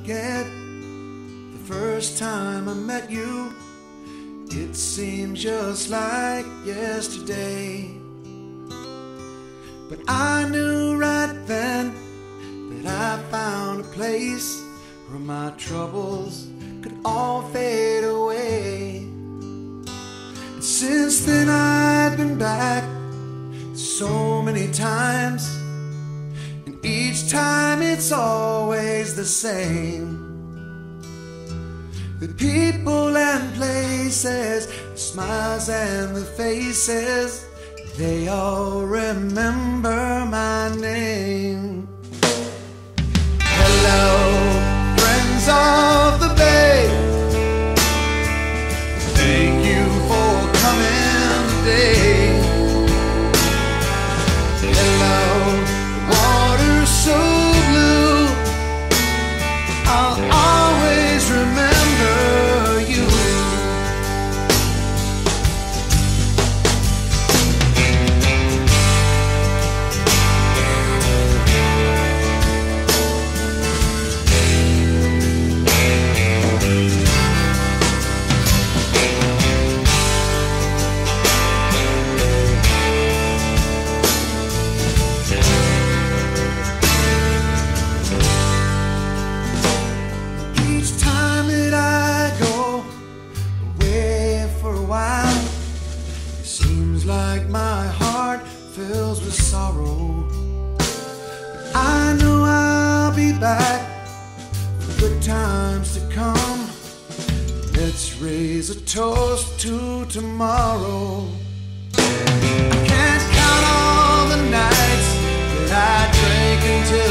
forget the first time I met you. It seemed just like yesterday, but I knew right then that I found a place where my troubles could all fade away. And since then I've been back so many times, and each time it's always the same. The people and places, the smiles and the faces, they all remember my name. Hello, friends of the Bay, thank you for coming today. Hello, water so blue, I'll always remember you. Like my heart fills with sorrow, but I know I'll be back for good times to come. Let's raise a toast to tomorrow. I can't count all the nights that I drank until